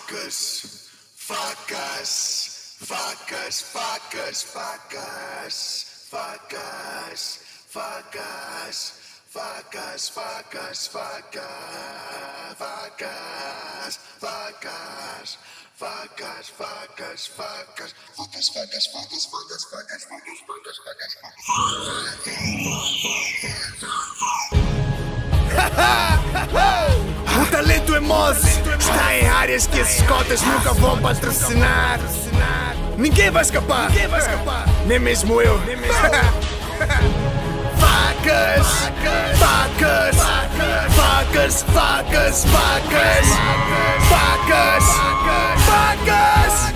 Facas, facas, facas, facas, facas, facas, facas, facas, facas, facas, facas, facas, facas, facas, facas, facas, facas, facas, facas, facas, O talento é moço, está em áreas que esses cotas nunca vão patrocinar. Ninguém vai escapar, nem mesmo eu. Facas, facas, facas, facas, facas, facas, facas.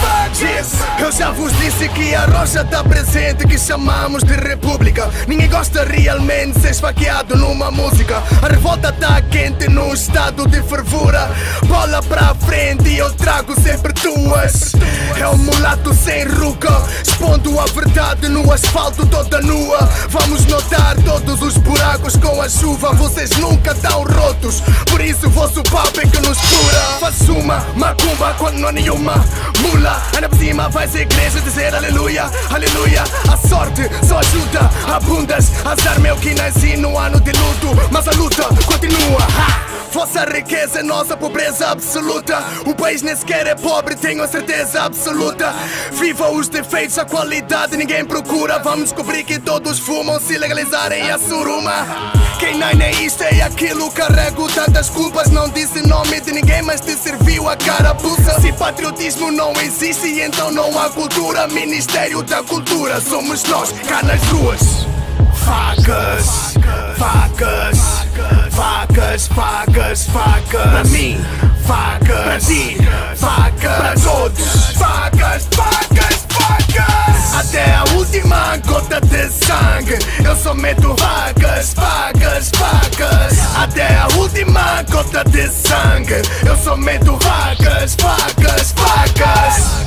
Eu já vos disse que a rocha está presente, que chamamos de república. Ninguém gosta realmente de ser esfaqueado numa música. A revolta está quente num estado de fervura. Bola pra frente e eu trago sempre tuas. É um mulato sem ruca, expondo a verdade no asfalto toda nua. Vamos notar todos os buracos com a chuva. Vocês nunca estão rotos, por isso o vosso papo é que nos cura. Faz uma macumba quando não há nenhuma mula. Anda por cima, faz a igreja dizer aleluia, aleluia. A sorte só ajuda a bundas. Azar meu que nasci no ano de luto, mas a luta continua. Vossa riqueza é nossa pobreza absoluta. O país nem sequer é pobre, tenho a certeza absoluta. Viva os defeitos, a qualidade ninguém procura. Vamos descobrir que todos fumam se legalizarem a suruma. Quem nem é isto é aquilo, carrego tantas culpas. Não disse nome de ninguém, mas te serviu a carapuça. Se patriotismo não existe, então não há cultura. Ministério da Cultura, somos nós cá nas ruas. Facas, facas, facas, facas, facas. Pra mim, facas. Pra ti, facas. Pra todos, facas, facas, facas. Até a última gota de sangue eu só meto facas, facas, facas. Até a última gota de sangue eu só meto facas, facas, facas.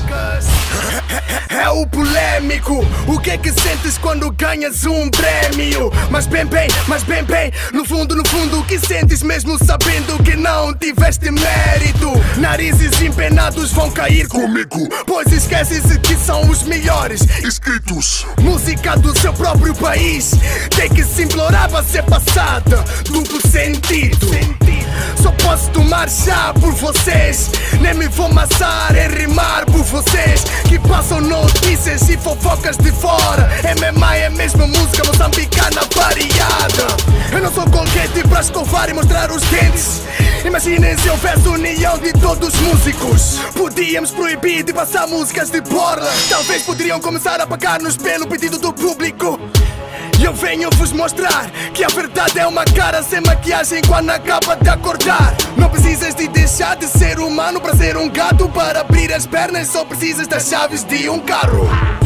É o polêmico. O que é que sentes quando ganhas um prêmio? Mas bem, no fundo, o que sentes mesmo sabendo que não tiveste mérito? Narizes empenados vão cair comigo, pois esqueces que são os melhores inscritos. Música do seu próprio país tem que se implorar para ser passada. Duplo sentido. Só posso tomar chá por vocês, nem me vou amassar em rimar por vocês que passam notícias e fofocas de fora. MMA é mesmo música moçambicana variada. Eu não sou colguete pra escovar e mostrar os dentes. Imaginem se houvesse união de todos os músicos. Podíamos proibir de passar músicas de borla. Talvez poderiam começar a pagar-nos pelo pedido do público. E eu venho vos mostrar que a verdade é uma cara sem maquiagem quando acaba de acordar. Não precisas de deixar de ser humano para ser um gato. Para abrir as pernas só precisas das chaves de um carro.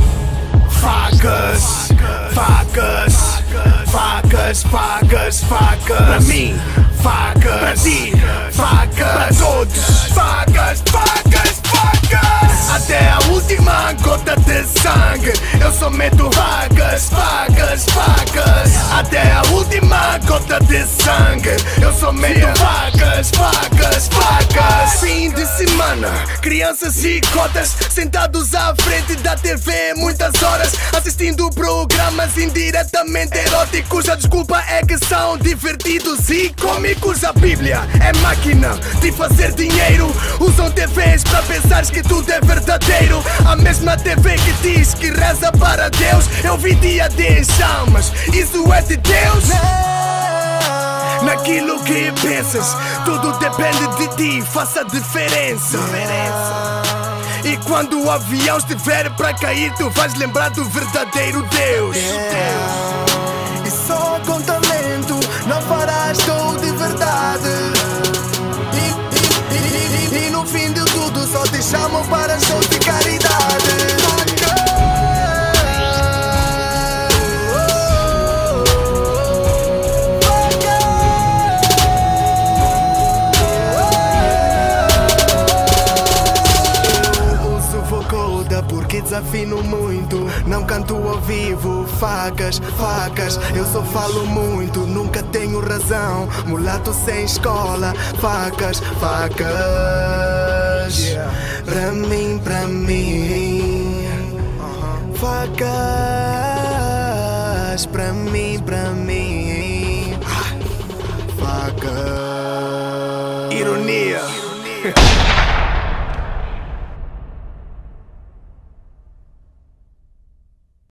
Facas, facas, facas, facas, facas. Pra mim, facas. Pra ti, facas. Pra todos, facas, facas, facas. Até a última gota de sangue eu só meto facas, facas, facas. Até a última gota de sangue eu só meto facas, facas, facas. Fim de semana, crianças e cotas sentados à frente da TV muitas horas, assistindo programas indiretamente eróticos. A desculpa é que são divertidos e cômicos. A Bíblia é máquina de fazer dinheiro. Usam TVs para pensar que tudo é verdadeiro. A mesma TV que diz que reza para Deus, eu vi dia de chamas, isso é de Deus? Naquilo que pensas, tudo depende de ti, faça diferença. E quando o avião estiver para cair, tu vais lembrar do verdadeiro Deus. E só com talento não farás show de verdade. E no fim de tudo só te chamam para shows de caridade. Porque desafino muito, não canto ao vivo. Facas, facas, eu só falo muito, nunca tenho razão. Mulato sem escola, facas, facas. mim, pra mim. Facas, pra mim, pra mim. Facas. Ironia.